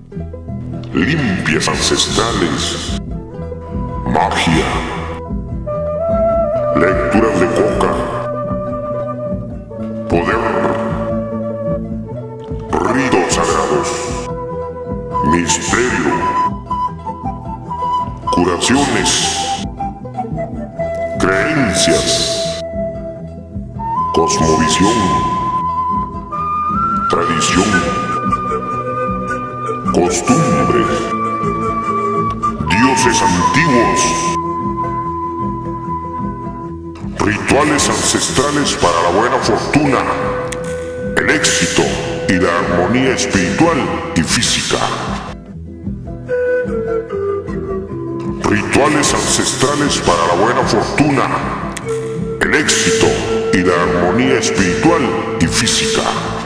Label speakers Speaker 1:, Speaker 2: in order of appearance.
Speaker 1: limpias ancestrales, magia, lecturas de coca, poder, ritos sagrados, misterio, curaciones, creencias, cosmovisión, tradición, costumbres, dioses antiguos, rituales ancestrales para la buena fortuna, el éxito y la armonía espiritual y física. Rituales ancestrales para la buena fortuna, el éxito y la armonía espiritual y física.